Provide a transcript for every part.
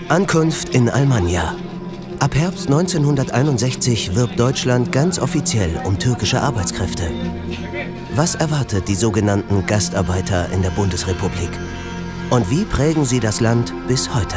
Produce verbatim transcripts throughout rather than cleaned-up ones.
Ankunft in Almanya. Ab Herbst neunzehnhunderteinundsechzig wirbt Deutschland ganz offiziell um türkische Arbeitskräfte. Was erwartet die sogenannten Gastarbeiter in der Bundesrepublik? Und wie prägen sie das Land bis heute?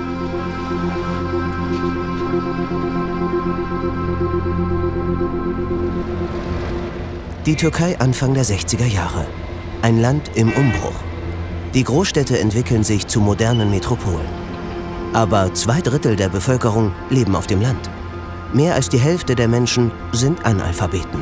Die Türkei Anfang der sechziger Jahre. Ein Land im Umbruch. Die Großstädte entwickeln sich zu modernen Metropolen. Aber zwei Drittel der Bevölkerung leben auf dem Land. Mehr als die Hälfte der Menschen sind Analphabeten.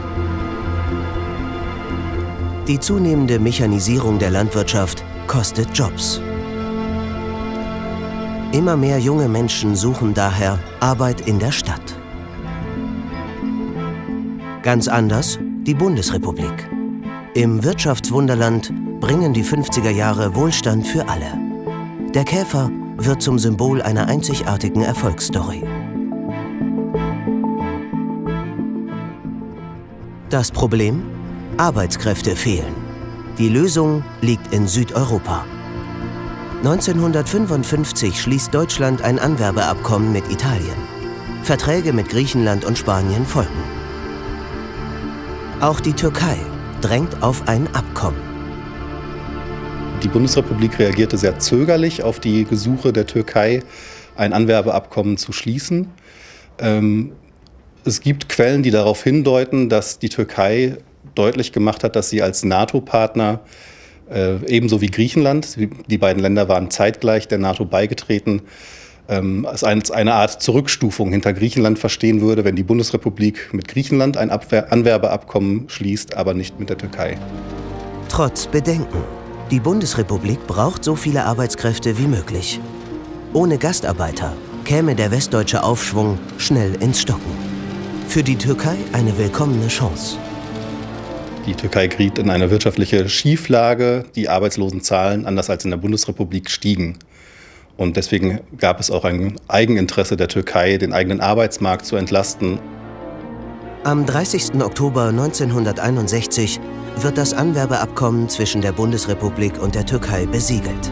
Die zunehmende Mechanisierung der Landwirtschaft kostet Jobs. Immer mehr junge Menschen suchen daher Arbeit in der Stadt. Ganz anders die Bundesrepublik. Im Wirtschaftswunderland bringen die fünfziger Jahre Wohlstand für alle. Der Käfer wird zum Symbol einer einzigartigen Erfolgsstory. Das Problem? Arbeitskräfte fehlen. Die Lösung liegt in Südeuropa. neunzehnhundertfünfundfünfzig schließt Deutschland ein Anwerbeabkommen mit Italien. Verträge mit Griechenland und Spanien folgen. Auch die Türkei drängt auf ein Abkommen. Die Bundesrepublik reagierte sehr zögerlich auf die Gesuche der Türkei, ein Anwerbeabkommen zu schließen. Ähm, es gibt Quellen, die darauf hindeuten, dass die Türkei deutlich gemacht hat, dass sie als NATO-Partner äh, ebenso wie Griechenland, die beiden Länder waren zeitgleich der NATO beigetreten, ähm, als eine Art Zurückstufung hinter Griechenland verstehen würde, wenn die Bundesrepublik mit Griechenland ein Abwehr- Anwerbeabkommen schließt, aber nicht mit der Türkei. Trotz Bedenken. Die Bundesrepublik braucht so viele Arbeitskräfte wie möglich. Ohne Gastarbeiter käme der westdeutsche Aufschwung schnell ins Stocken. Für die Türkei eine willkommene Chance. Die Türkei geriet in eine wirtschaftliche Schieflage. Die Arbeitslosenzahlen, anders als in der Bundesrepublik, stiegen. Und deswegen gab es auch ein Eigeninteresse der Türkei, den eigenen Arbeitsmarkt zu entlasten. Am dreißigsten Oktober neunzehnhunderteinundsechzig wird das Anwerbeabkommen zwischen der Bundesrepublik und der Türkei besiegelt.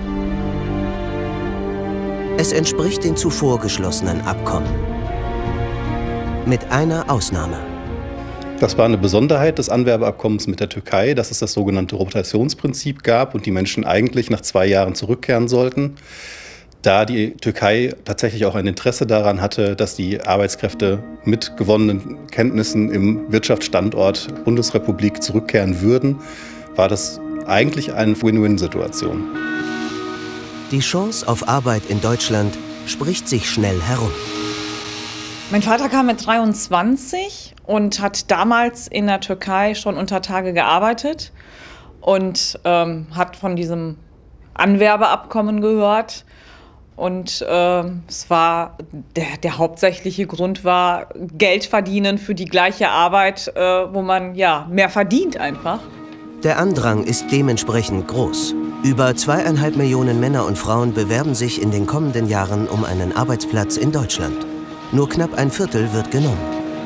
Es entspricht den zuvor geschlossenen Abkommen. Mit einer Ausnahme. Das war eine Besonderheit des Anwerbeabkommens mit der Türkei, dass es das sogenannte Rotationsprinzip gab und die Menschen eigentlich nach zwei Jahren zurückkehren sollten. Da die Türkei tatsächlich auch ein Interesse daran hatte, dass die Arbeitskräfte mit gewonnenen Kenntnissen im Wirtschaftsstandort Bundesrepublik zurückkehren würden, war das eigentlich eine Win-Win-Situation. Die Chance auf Arbeit in Deutschland spricht sich schnell herum. Mein Vater kam mit dreiundzwanzig und hat damals in der Türkei schon unter Tage gearbeitet und ähm, hat von diesem Anwerbeabkommen gehört. Und äh, es war, der, der hauptsächliche Grund war Geld verdienen für die gleiche Arbeit, äh, wo man ja mehr verdient einfach. Der Andrang ist dementsprechend groß. Über zweieinhalb Millionen Männer und Frauen bewerben sich in den kommenden Jahren um einen Arbeitsplatz in Deutschland. Nur knapp ein Viertel wird genommen.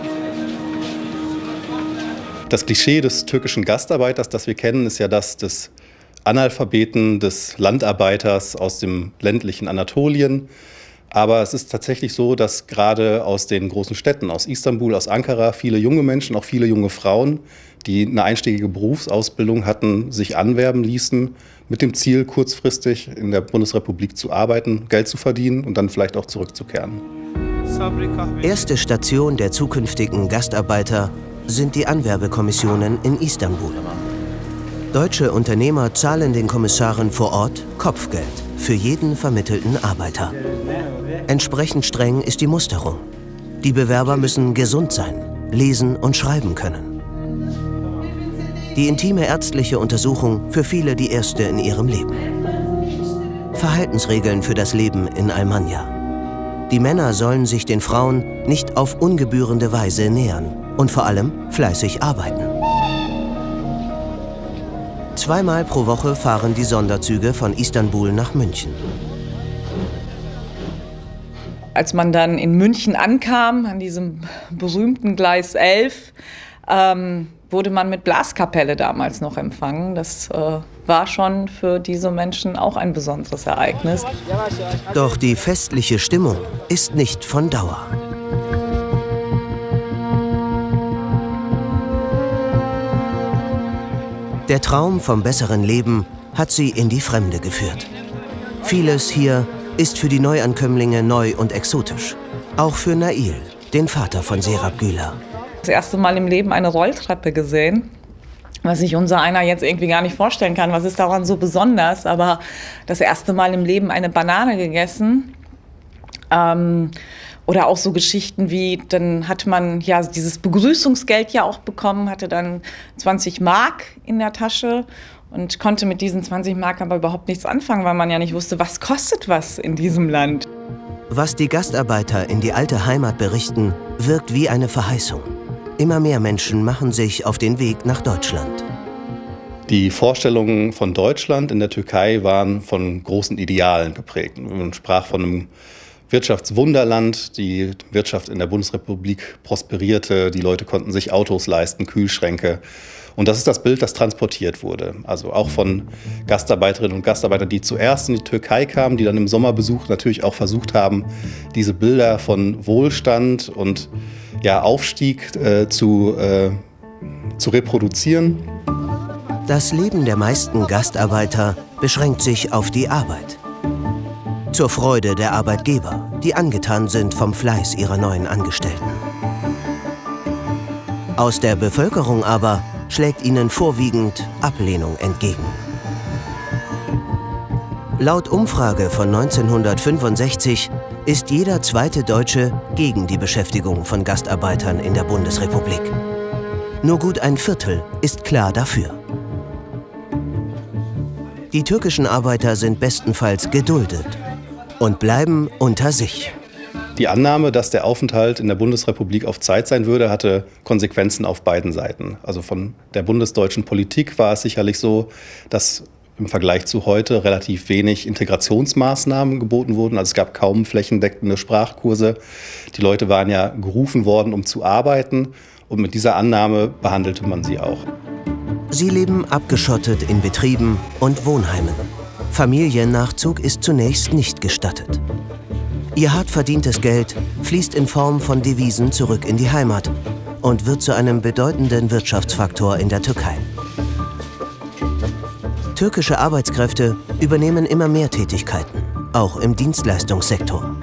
Das Klischee des türkischen Gastarbeiters, das wir kennen, ist ja das des Analphabeten, des Landarbeiters aus dem ländlichen Anatolien. Aber es ist tatsächlich so, dass gerade aus den großen Städten, aus Istanbul, aus Ankara, viele junge Menschen, auch viele junge Frauen, die eine einstiegige Berufsausbildung hatten, sich anwerben ließen, mit dem Ziel, kurzfristig in der Bundesrepublik zu arbeiten, Geld zu verdienen und dann vielleicht auch zurückzukehren. Erste Station der zukünftigen Gastarbeiter sind die Anwerbekommissionen in Istanbul. Deutsche Unternehmer zahlen den Kommissaren vor Ort Kopfgeld für jeden vermittelten Arbeiter. Entsprechend streng ist die Musterung. Die Bewerber müssen gesund sein, lesen und schreiben können. Die intime ärztliche Untersuchung für viele die erste in ihrem Leben. Verhaltensregeln für das Leben in Almanya. Die Männer sollen sich den Frauen nicht auf ungebührende Weise nähern und vor allem fleißig arbeiten. Zweimal pro Woche fahren die Sonderzüge von Istanbul nach München. Als man dann in München ankam, an diesem berühmten Gleis elf, ähm, wurde man mit Blaskapelle damals noch empfangen. Das äh, war schon für diese Menschen auch ein besonderes Ereignis. Doch die festliche Stimmung ist nicht von Dauer. Der Traum vom besseren Leben hat sie in die Fremde geführt. Vieles hier ist für die Neuankömmlinge neu und exotisch. Auch für Nail, den Vater von Serap Güler. Das erste Mal im Leben eine Rolltreppe gesehen, was sich unser einer jetzt irgendwie gar nicht vorstellen kann. Was ist daran so besonders? Aber das erste Mal im Leben eine Banane gegessen. Ähm, oder auch so Geschichten wie, dann hat man ja dieses Begrüßungsgeld ja auch bekommen, hatte dann zwanzig Mark in der Tasche und konnte mit diesen zwanzig Mark aber überhaupt nichts anfangen, weil man ja nicht wusste, was kostet was in diesem Land. Was die Gastarbeiter in die alte Heimat berichten, wirkt wie eine Verheißung. Immer mehr Menschen machen sich auf den Weg nach Deutschland. Die Vorstellungen von Deutschland in der Türkei waren von großen Idealen geprägt. Man sprach von einem Wirtschaftswunderland, die Wirtschaft in der Bundesrepublik prosperierte, die Leute konnten sich Autos leisten, Kühlschränke. Und das ist das Bild, das transportiert wurde. Also auch von Gastarbeiterinnen und Gastarbeitern, die zuerst in die Türkei kamen, die dann im Sommerbesuch natürlich auch versucht haben, diese Bilder von Wohlstand und ja, Aufstieg äh, zu, äh, zu reproduzieren. Das Leben der meisten Gastarbeiter beschränkt sich auf die Arbeit. Zur Freude der Arbeitgeber, die angetan sind vom Fleiß ihrer neuen Angestellten. Aus der Bevölkerung aber schlägt ihnen vorwiegend Ablehnung entgegen. Laut Umfrage von neunzehnhundertfünfundsechzig ist jeder zweite Deutsche gegen die Beschäftigung von Gastarbeitern in der Bundesrepublik. Nur gut ein Viertel ist klar dafür. Die türkischen Arbeiter sind bestenfalls geduldet und bleiben unter sich. Die Annahme, dass der Aufenthalt in der Bundesrepublik auf Zeit sein würde, hatte Konsequenzen auf beiden Seiten. Also von der bundesdeutschen Politik war es sicherlich so, dass im Vergleich zu heute relativ wenig Integrationsmaßnahmen geboten wurden. Also es gab kaum flächendeckende Sprachkurse. Die Leute waren ja gerufen worden, um zu arbeiten. Und mit dieser Annahme behandelte man sie auch. Sie leben abgeschottet in Betrieben und Wohnheimen. Familiennachzug ist zunächst nicht gestattet. Ihr hart verdientes Geld fließt in Form von Devisen zurück in die Heimat und wird zu einem bedeutenden Wirtschaftsfaktor in der Türkei. Türkische Arbeitskräfte übernehmen immer mehr Tätigkeiten, auch im Dienstleistungssektor.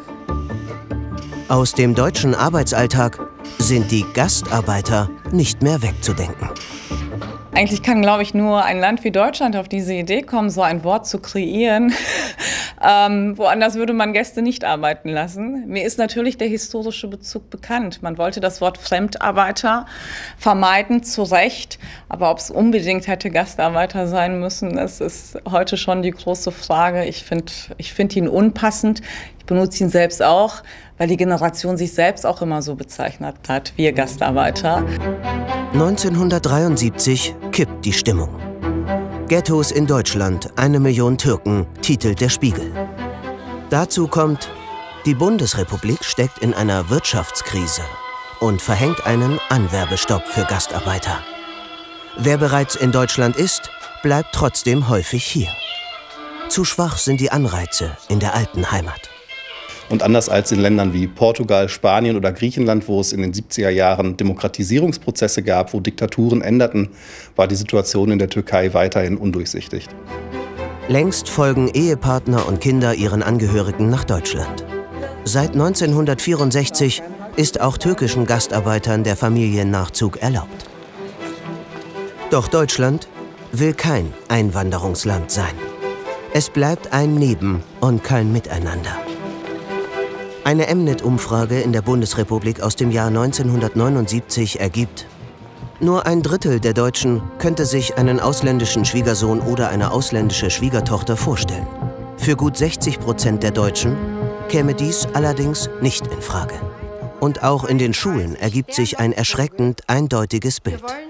Aus dem deutschen Arbeitsalltag sind die Gastarbeiter nicht mehr wegzudenken. Eigentlich kann, glaube ich, nur ein Land wie Deutschland auf diese Idee kommen, so ein Wort zu kreieren. ähm, woanders würde man Gäste nicht arbeiten lassen. Mir ist natürlich der historische Bezug bekannt. Man wollte das Wort Fremdarbeiter vermeiden, zu Recht. Aber ob es unbedingt hätte Gastarbeiter sein müssen, das ist heute schon die große Frage. Ich finde ich find ihn unpassend. Ich benutze ihn selbst auch, weil die Generation sich selbst auch immer so bezeichnet hat, wir Gastarbeiter. neunzehnhundertdreiundsiebzig kippt die Stimmung. Ghettos in Deutschland, eine Million Türken, titelt der Spiegel. Dazu kommt, die Bundesrepublik steckt in einer Wirtschaftskrise und verhängt einen Anwerbestopp für Gastarbeiter. Wer bereits in Deutschland ist, bleibt trotzdem häufig hier. Zu schwach sind die Anreize in der alten Heimat. Und anders als in Ländern wie Portugal, Spanien oder Griechenland, wo es in den siebziger Jahren Demokratisierungsprozesse gab, wo Diktaturen änderten, war die Situation in der Türkei weiterhin undurchsichtig. Längst folgen Ehepartner und Kinder ihren Angehörigen nach Deutschland. Seit neunzehnhundertvierundsechzig ist auch türkischen Gastarbeitern der Familiennachzug erlaubt. Doch Deutschland will kein Einwanderungsland sein. Es bleibt ein Neben- und kein Miteinander. Eine Mnet-Umfrage in der Bundesrepublik aus dem Jahr neunzehnhundertneunundsiebzig ergibt, nur ein Drittel der Deutschen könnte sich einen ausländischen Schwiegersohn oder eine ausländische Schwiegertochter vorstellen. Für gut sechzig Prozent der Deutschen käme dies allerdings nicht in Frage. Und auch in den Schulen ergibt sich ein erschreckend eindeutiges Bild.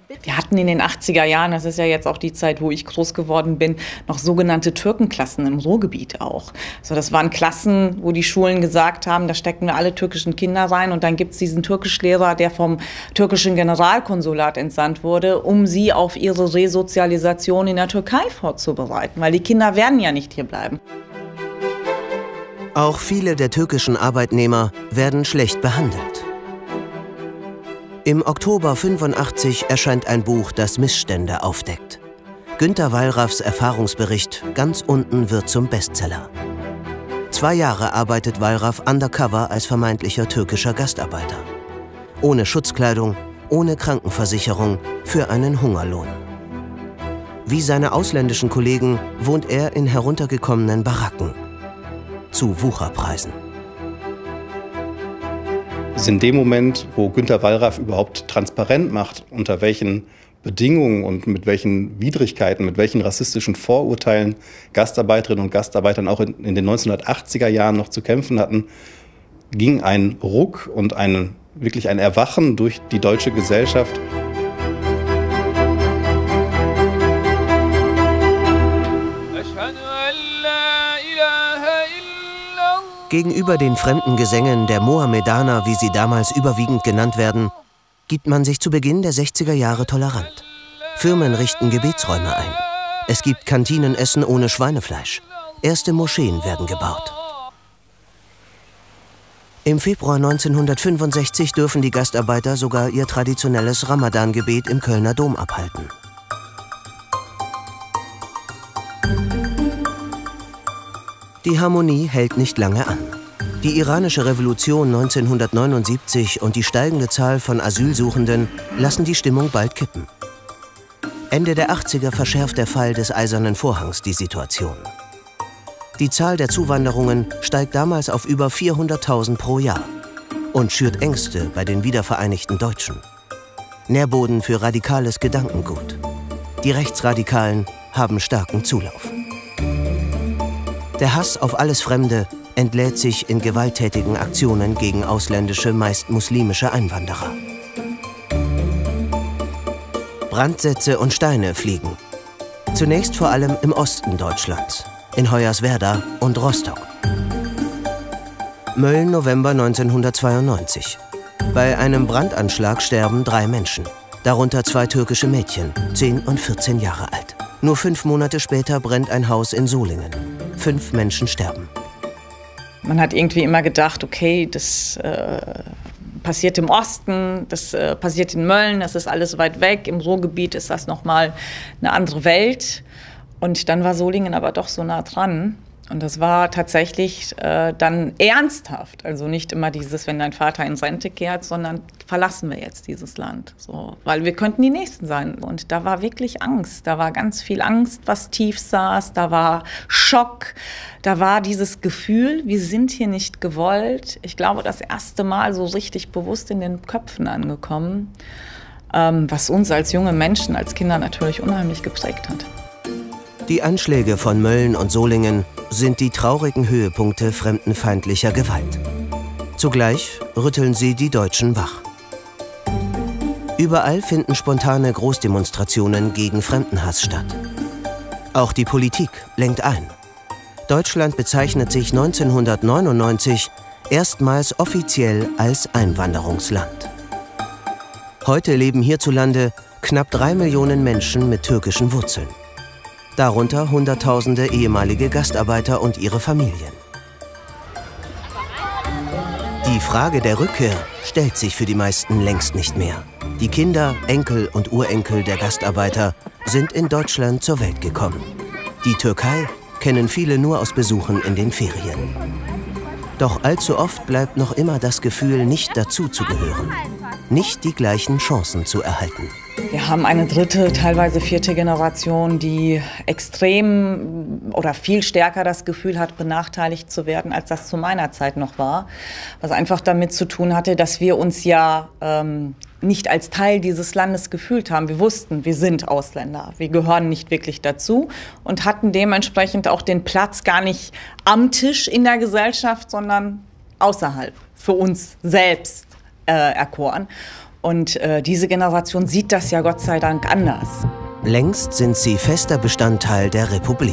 Wir hatten in den achtziger Jahren, das ist ja jetzt auch die Zeit, wo ich groß geworden bin, noch sogenannte Türkenklassen im Ruhrgebiet auch. Also das waren Klassen, wo die Schulen gesagt haben, da stecken wir alle türkischen Kinder rein und dann gibt es diesen Türkischlehrer, der vom türkischen Generalkonsulat entsandt wurde, um sie auf ihre Resozialisation in der Türkei vorzubereiten, weil die Kinder werden ja nicht hier bleiben. Auch viele der türkischen Arbeitnehmer werden schlecht behandelt. Im Oktober fünfundachtzig erscheint ein Buch, das Missstände aufdeckt. Günter Wallraffs Erfahrungsbericht ganz unten wird zum Bestseller. Zwei Jahre arbeitet Wallraff undercover als vermeintlicher türkischer Gastarbeiter. Ohne Schutzkleidung, ohne Krankenversicherung, für einen Hungerlohn. Wie seine ausländischen Kollegen wohnt er in heruntergekommenen Baracken. Zu Wucherpreisen. Es ist in dem Moment, wo Günter Wallraff überhaupt transparent macht, unter welchen Bedingungen und mit welchen Widrigkeiten, mit welchen rassistischen Vorurteilen Gastarbeiterinnen und Gastarbeitern auch in, in den neunzehnhundertachtziger Jahren noch zu kämpfen hatten, ging ein Ruck und ein, wirklich ein Erwachen durch die deutsche Gesellschaft. Gegenüber den fremden Gesängen der Mohammedaner, wie sie damals überwiegend genannt werden, gibt man sich zu Beginn der sechziger Jahre tolerant. Firmen richten Gebetsräume ein. Es gibt Kantinenessen ohne Schweinefleisch. Erste Moscheen werden gebaut. Im Februar neunzehnhundertfünfundsechzig dürfen die Gastarbeiter sogar ihr traditionelles Ramadan-Gebet im Kölner Dom abhalten. Die Harmonie hält nicht lange an. Die iranische Revolution neunzehnhundertneunundsiebzig und die steigende Zahl von Asylsuchenden lassen die Stimmung bald kippen. Ende der achtziger verschärft der Fall des Eisernen Vorhangs die Situation. Die Zahl der Zuwanderungen steigt damals auf über vierhunderttausend pro Jahr und schürt Ängste bei den wiedervereinigten Deutschen. Nährboden für radikales Gedankengut. Die Rechtsradikalen haben starken Zulauf. Der Hass auf alles Fremde entlädt sich in gewalttätigen Aktionen gegen ausländische, meist muslimische Einwanderer. Brandsätze und Steine fliegen. Zunächst vor allem im Osten Deutschlands, in Hoyerswerda und Rostock. Mölln, November neunzehnhundertzweiundneunzig. Bei einem Brandanschlag sterben drei Menschen, darunter zwei türkische Mädchen, zehn und vierzehn Jahre alt. Nur fünf Monate später brennt ein Haus in Solingen. Fünf Menschen sterben. Man hat irgendwie immer gedacht, okay, das äh, passiert im Osten, das äh, passiert in Mölln, das ist alles weit weg. Im Ruhrgebiet ist das nochmal eine andere Welt. Und dann war Solingen aber doch so nah dran. Und das war tatsächlich äh, dann ernsthaft. Also nicht immer dieses, wenn dein Vater in Rente kehrt, sondern verlassen wir jetzt dieses Land. So, weil wir könnten die Nächsten sein. Und da war wirklich Angst. Da war ganz viel Angst, was tief saß. Da war Schock. Da war dieses Gefühl, wir sind hier nicht gewollt. Ich glaube, das erste Mal so richtig bewusst in den Köpfen angekommen, ähm, was uns als junge Menschen, als Kinder natürlich unheimlich geprägt hat. Die Anschläge von Mölln und Solingen sind die traurigen Höhepunkte fremdenfeindlicher Gewalt. Zugleich rütteln sie die Deutschen wach. Überall finden spontane Großdemonstrationen gegen Fremdenhass statt. Auch die Politik lenkt ein. Deutschland bezeichnet sich neunzehnhundertneunundneunzig erstmals offiziell als Einwanderungsland. Heute leben hierzulande knapp drei Millionen Menschen mit türkischen Wurzeln. Darunter Hunderttausende ehemalige Gastarbeiter und ihre Familien. Die Frage der Rückkehr stellt sich für die meisten längst nicht mehr. Die Kinder, Enkel und Urenkel der Gastarbeiter sind in Deutschland zur Welt gekommen. Die Türkei kennen viele nur aus Besuchen in den Ferien. Doch allzu oft bleibt noch immer das Gefühl, nicht dazuzugehören, nicht die gleichen Chancen zu erhalten. Wir haben eine dritte, teilweise vierte Generation, die extrem oder viel stärker das Gefühl hat, benachteiligt zu werden, als das zu meiner Zeit noch war. Was einfach damit zu tun hatte, dass wir uns ja ähm, nicht als Teil dieses Landes gefühlt haben. Wir wussten, wir sind Ausländer, wir gehören nicht wirklich dazu und hatten dementsprechend auch den Platz gar nicht am Tisch in der Gesellschaft, sondern außerhalb, für uns selbst äh, erkoren. Und äh, diese Generation sieht das ja Gott sei Dank anders. Längst sind sie fester Bestandteil der Republik.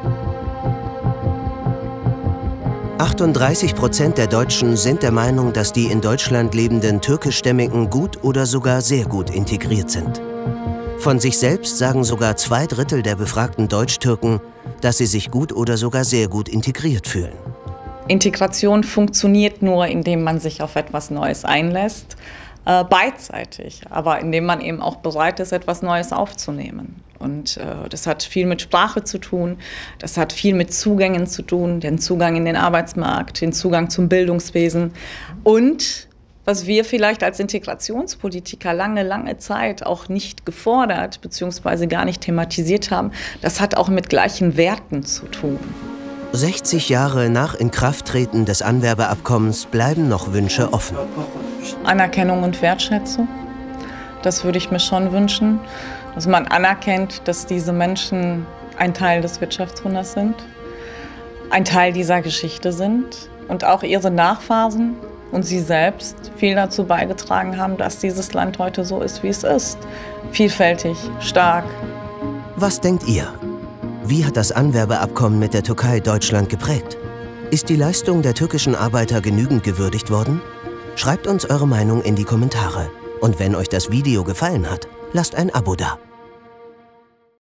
achtunddreißig Prozent der Deutschen sind der Meinung, dass die in Deutschland lebenden Türkischstämmigen gut oder sogar sehr gut integriert sind. Von sich selbst sagen sogar zwei Drittel der befragten Deutsch-Türken, dass sie sich gut oder sogar sehr gut integriert fühlen. Integration funktioniert nur, indem man sich auf etwas Neues einlässt, äh, beidseitig, aber indem man eben auch bereit ist, etwas Neues aufzunehmen. Und äh, das hat viel mit Sprache zu tun, das hat viel mit Zugängen zu tun, den Zugang in den Arbeitsmarkt, den Zugang zum Bildungswesen und was wir vielleicht als Integrationspolitiker lange, lange Zeit auch nicht gefordert bzw. gar nicht thematisiert haben, das hat auch mit gleichen Werten zu tun. sechzig Jahre nach Inkrafttreten des Anwerbeabkommens bleiben noch Wünsche offen. Anerkennung und Wertschätzung, das würde ich mir schon wünschen, dass man anerkennt, dass diese Menschen ein Teil des Wirtschaftswunders sind, ein Teil dieser Geschichte sind und auch ihre Nachfahren und sie selbst viel dazu beigetragen haben, dass dieses Land heute so ist, wie es ist. Vielfältig, stark. Was denkt ihr? Wie hat das Anwerbeabkommen mit der Türkei Deutschland geprägt? Ist die Leistung der türkischen Arbeiter genügend gewürdigt worden? Schreibt uns eure Meinung in die Kommentare. Und wenn euch das Video gefallen hat, lasst ein Abo da.